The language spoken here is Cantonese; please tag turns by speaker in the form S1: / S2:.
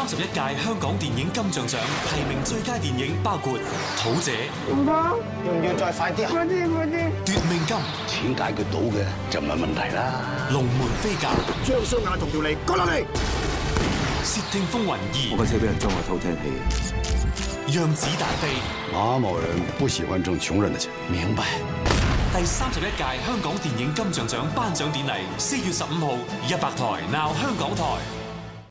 S1: 31屆香港電影金像獎提名最佳電影包括《土姐》，
S2: 要唔要再快啲啊？
S3: 快啲！
S1: 奪命金，
S2: 錢解決到嘅就唔係問題啦。
S1: 龍門飛甲，
S3: 將雙眼同條脷割落嚟。
S1: 竊聽風雲2，
S4: 我架車俾人裝我偷聽器。
S1: 讓子彈飛。
S5: 馬某人不喜歡掙窮人的錢。
S2: 明白。
S1: 第31屆香港電影金像獎頒獎典禮4月15號，100台 Now 香港台。